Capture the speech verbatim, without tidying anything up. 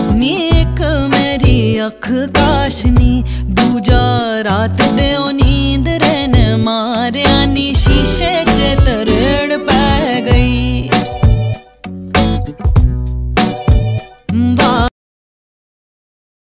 नी एक मेरी अख काशनी दूजा रात दे